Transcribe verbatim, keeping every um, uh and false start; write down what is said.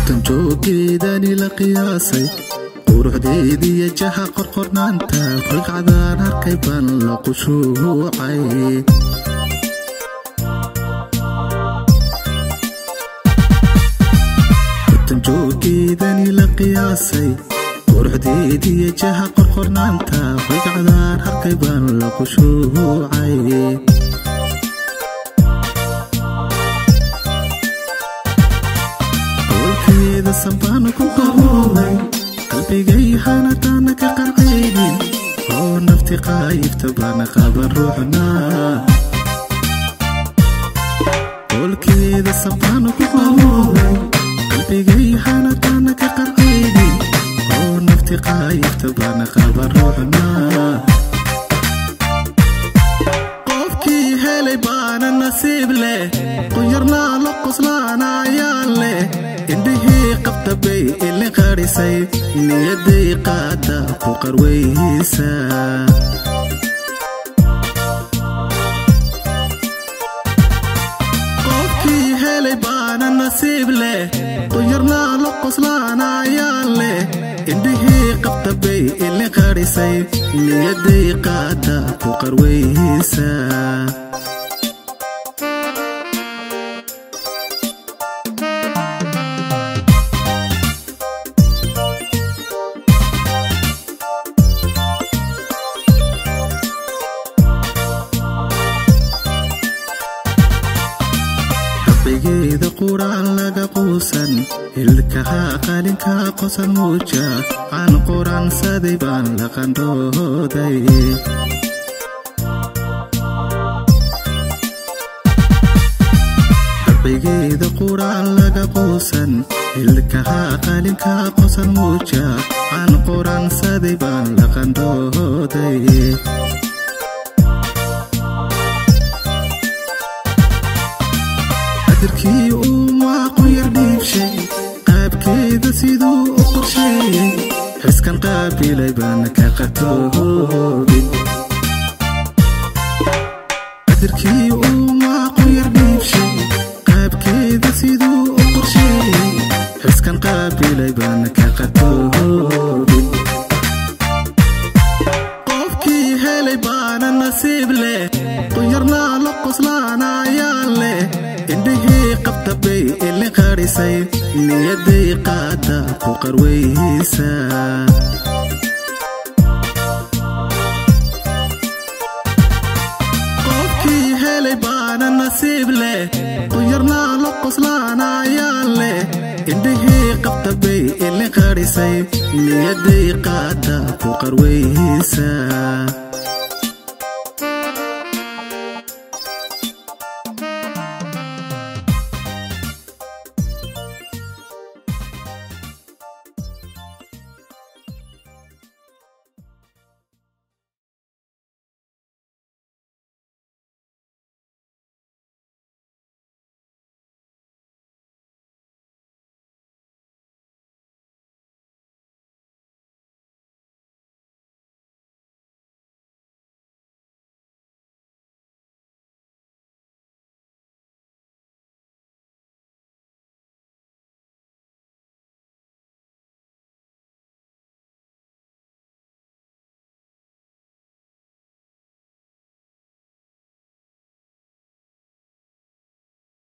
tanjooggeedani la qiyaasay quruxdeedii jaha qorqornaanta ragcadaan arkay baan la qushuucay tanjooggeedani la qiyaasay quruxdeedii jaha qorqornaanta ragcadaan arkay baan la qushuucay قلبي صبان كقهوي قلبي حانتانا كقرعيني هو نفتي قايف تبانا خبر روحنا قلبي صبان كقهوي قلبي حانتانا كقرعيني هو نفتي قايف تبانا خبر روحنا قفكي هلي بانا النصيب له غيرنا لقصلانا عيال له indhihii qabtabay ilin qarisay niyaday qaada ku qarwaysa qofkii helay baana nasiib leh quyarna la qoslaana ayaan leh indhihii qabtabay ilin qarisay niyaday qaada ku qarwaysa بجيد قرآن لقى قوسا الكها قالنكا قوسا موجا عن قرآن سادبان لقان دودي بجيد قرآن لقى قوسا الكها قالنكا قوسا موجا عن قرآن سادبان لقان دودي دركي وما قير نفشي قاب كيدا سيدو قرشي حس كان قابل يبانك قتوبي دركي وما قير نفشي قاب كيدا سيدو قرشي حس كان قابل يبانك قتوبي قفكي هلي بانا النصيب له طيرنا لقصلانا عيال له indhihii qabtabay ilin qarisay niyaday qaada ku qarwaysa qofkii helay baana nasiib leh quyarna la qoslaana ayaan leh indhihii qabtabay ilin qarisay niyaday qaada ku qarwaysa